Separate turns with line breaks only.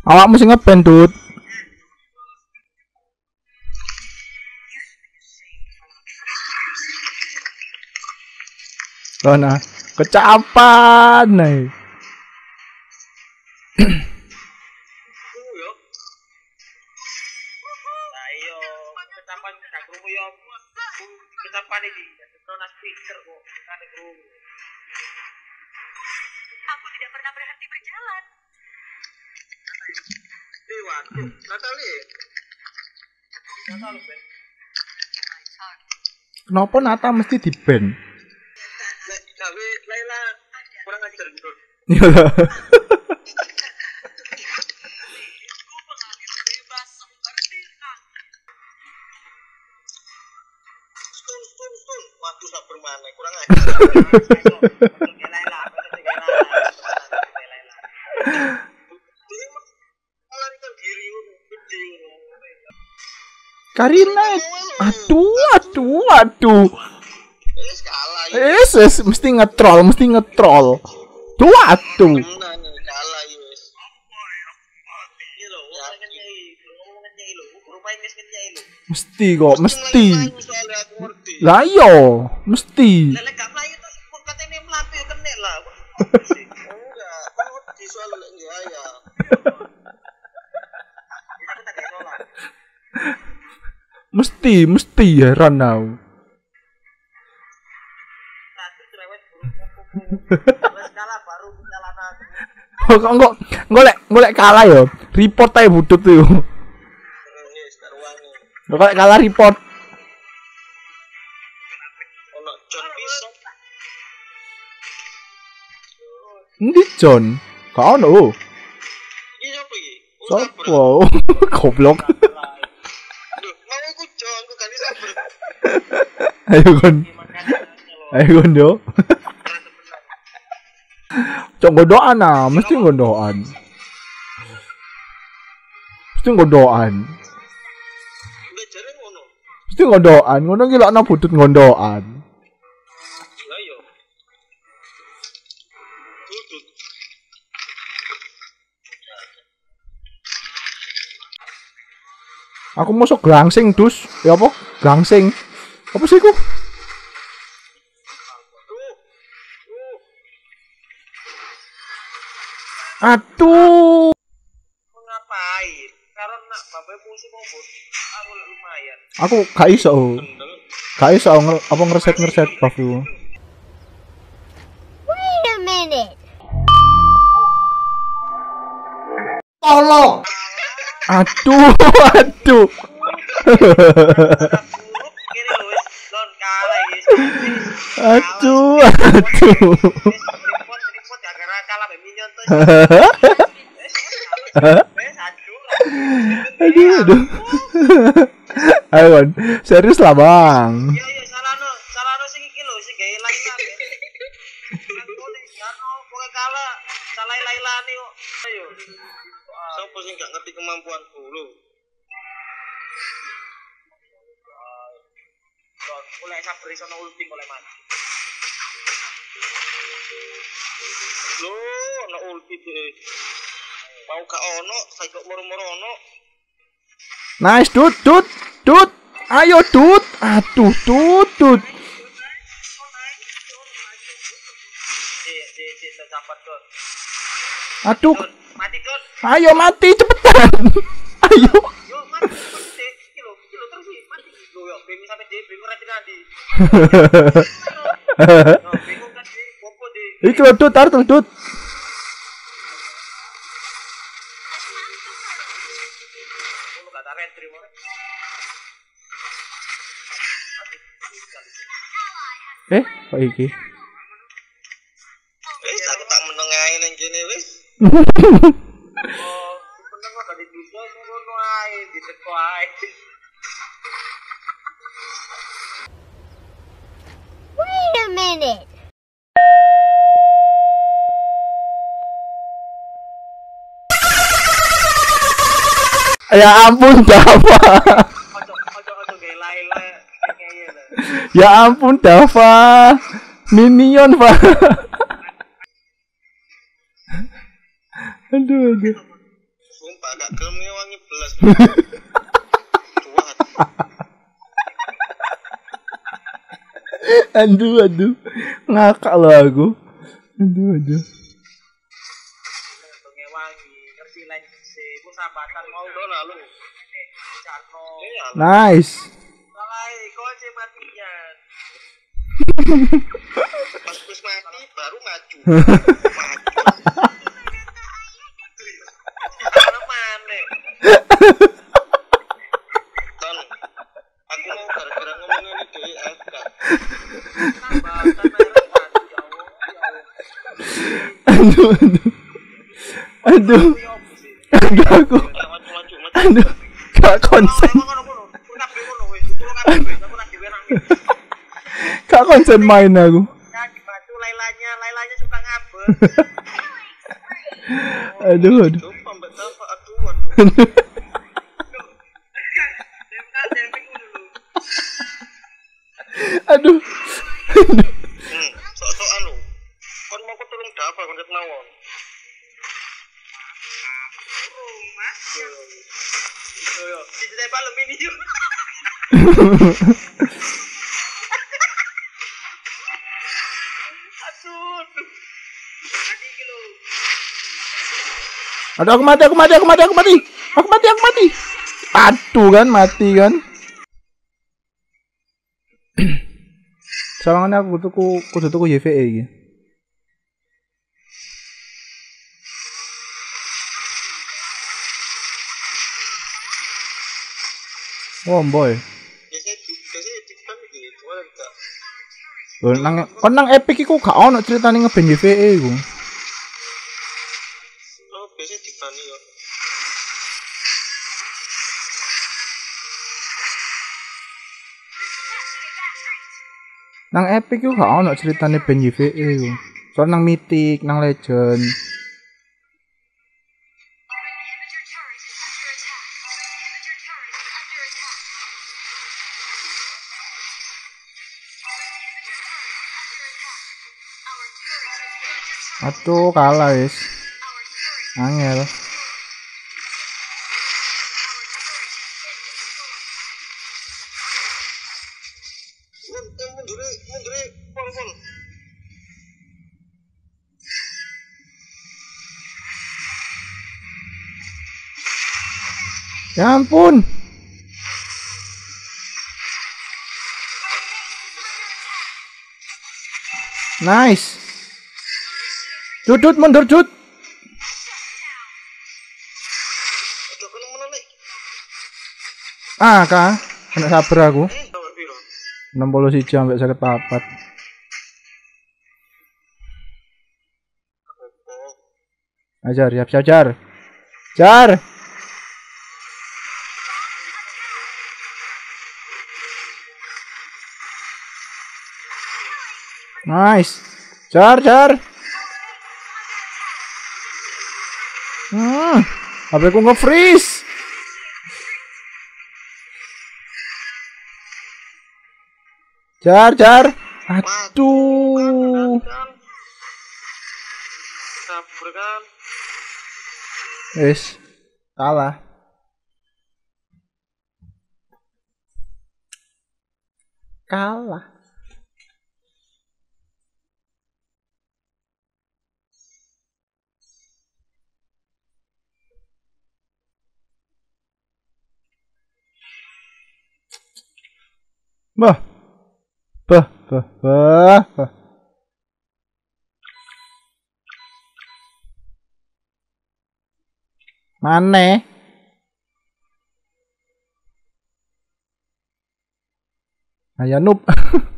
Awakmu sing ngeband, Dut. Nah, kecapan nih.
Aku tidak pernah berhenti berjalan.
Waduh, Natalie.
Kenapa Nata mesti di band?
Gawe Laila kurang ajar gitu.
Iya lah.
Stun. Waduh, sak bermana kurang ajar.
Karina, aduh. Mesti ngetrol. Tuh, aduh. Mesti kok, mesti. Lah yo, mesti. Mesti heran aku. Kok golek kalah yo. Report ae budut tuh. Golek kalah report.
Ono John bisa.
Endi John? Kok ono?
Iki opo iki?
Sopo? Goblok. Ayo kon yo. Cok godoan ah, mesti godoan. Mesti godoan, ngono ki lak ana budut gondoan.
Lah yo. Budut.
Aku mosok glangsing, Dus. Ya apa? Glangsing. Apa sih ku? Aduh.
Ngapain? Karena bapak musuh ngobot. Aku lumayan.
Aku gak iso. Apa ngereset buff dulu.
Wait a minute.
Tolong. Aduh. Aduh. Aduh. Ayo, serius lah bang.
Iya, salahno sing iki lho, sing gawe lailan. Pokoke kalah, salah lailane kok. Ayo. Sopo sing gak ngerti kemampuanku lho. Oleh sabar iso ulti oleh mati. Lho, ono ulti deh. Mau gak ono, saya kok moro-moro ono.
Nice, Dut. Ayo, Dut. Aduh, Dut.
Sabar, Dut.
Aduh.
Mati, Dut.
Ayo mati cepetan. Ayo.
Yo, mati. Kilo terus mati. Yo, bingung sampai dia bingung nanti. Bingung kan sih, popo di.
Iki lho, Dut, artul, Dut. Kok iki?
Wis aku tak meneng ae ning kene wis. Oh, meneng kok gak bisa ngono ae, diteko ae.
Wait a minute.
Ya ampun, Dava.
Ojo gawe Laila kayaknya lho.
Ya ampun, Dava. Minion, Pak. Aduh.
Sumpah gak gelem ngewangi belas. Tuat.
Aduh. Ngakak loh aku. Aduh.
Ngewangi ngerti lagi sih ku sambatan mau
Dona lu.
Jano
Iya.
Nice.
salai kunci matian
Pas wis mati baru maju.
mana mana
Ton. Aku mau gara-gara ngomong ini dhewe FK.
sambatan merah mati ya Allah
Aduh.
ya opo sih
Aku.
Maju.
Aduh. Gak konsen. Gak konsen main aku.
Lailanya suka ngabel.
Aduh.
Coba mbak Tafa aduh.
Aduh.
Sok-sokan lu. Kon mau ketulung Dafa kon ket mawon.
Yo, dicetak aluminium. Aduh. Mati iki lho.
Aduh, aku mati. Aduh kan, mati kan. Sawangannya aku kudu tuku YVE iki. Oh, boy.
Biasanya dipan gitu, enggak.
Lho nang Epic iku gak ono critane ngeband YVE iku.
Oh, biasanya dipan yo.
Nang Epic iku gak ono critane band YVE iku. Soale nang Mythic, nang Legend. Aduh, kalah wis. Angel.
Mundur, pol.
Ya ampun. Nice. Jut, mundur Jut.
Udah kena menolak.
Kak. Kena sabar aku.
Nomor piro?
61 sampai 54. Ajar, siap Jar. Jar. Nice. Jar. HP ku nge-freeze. Jar. Aduh.
Sabar kan.
Wis. Kalah. Bah. Mana? Ayah noob.